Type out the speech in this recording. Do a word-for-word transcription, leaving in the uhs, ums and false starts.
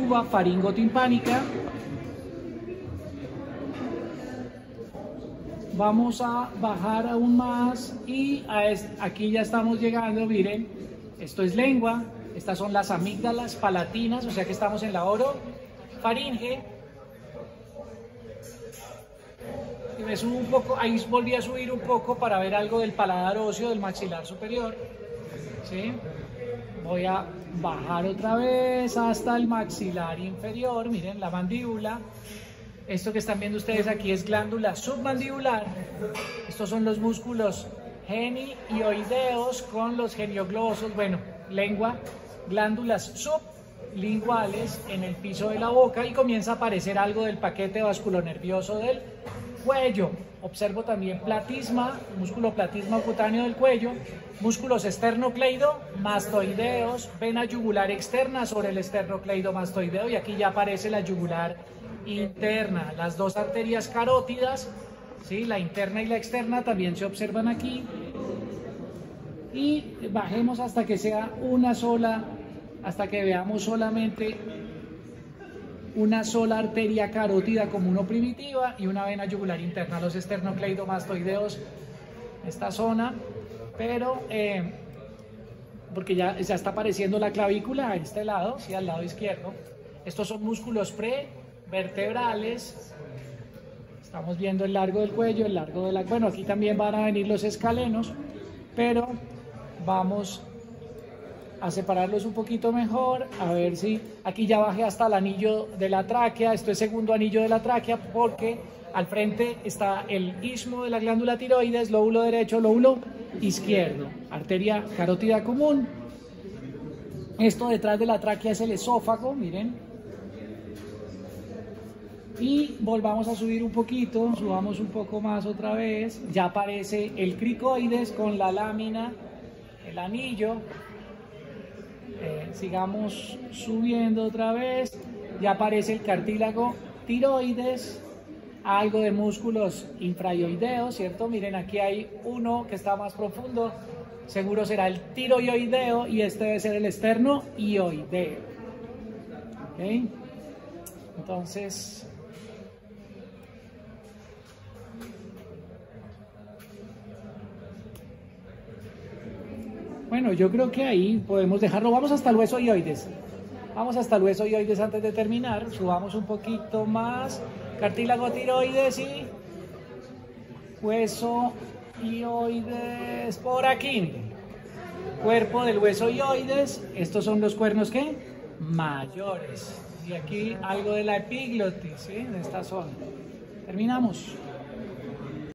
tuba faringotimpánica. Vamos a bajar aún más y a aquí ya estamos llegando, miren, esto es lengua, estas son las amígdalas palatinas, o sea que estamos en la orofaringe. Y me subo un poco, ahí volví a subir un poco para ver algo del paladar óseo del maxilar superior, ¿sí? Voy a bajar otra vez hasta el maxilar inferior, miren la mandíbula. Esto que están viendo ustedes aquí es glándula submandibular. Estos son los músculos genioideos con los genioglosos, bueno, lengua, glándulas sublinguales en el piso de la boca y comienza a aparecer algo del paquete vasculonervioso del cuello. Observo también platisma, músculo platisma cutáneo del cuello, músculos esternocleidomastoideos, vena yugular externa sobre el esternocleidomastoideo y aquí ya aparece la yugular interna, las dos arterias carótidas, ¿sí? La interna y la externa también se observan aquí y bajemos hasta que sea una sola, hasta que veamos solamente una sola arteria carótida común o primitiva y una vena yugular interna, los esternocleidomastoideos, esta zona, pero eh, porque ya, ya está apareciendo la clavícula a este lado, sí, al lado izquierdo. Estos son músculos prevertebrales. Estamos viendo el largo del cuello, el largo de la... Bueno, aquí también van a venir los escalenos, pero vamos a separarlos un poquito mejor, a ver si... Aquí ya bajé hasta el anillo de la tráquea, esto es segundo anillo de la tráquea, porque al frente está el istmo de la glándula tiroides, lóbulo derecho, lóbulo izquierdo, arteria carótida común. Esto detrás de la tráquea es el esófago, miren. Y volvamos a subir un poquito, subamos un poco más otra vez. Ya aparece el cricoides con la lámina, el anillo. Eh, sigamos subiendo otra vez. Ya aparece el cartílago tiroides, algo de músculos infraioideos, ¿cierto? Miren, aquí hay uno que está más profundo. Seguro será el tiroioideo y este debe ser el esternoioideo. ¿Okay? Entonces... Bueno, yo creo que ahí podemos dejarlo. Vamos hasta el hueso ioides. Vamos hasta el hueso ioides antes de terminar. Subamos un poquito más. Cartílago tiroides y hueso ioides por aquí. Cuerpo del hueso ioides. Estos son los cuernos, ¿qué? Mayores. Y aquí algo de la epiglotis, ¿sí? De esta zona. Terminamos.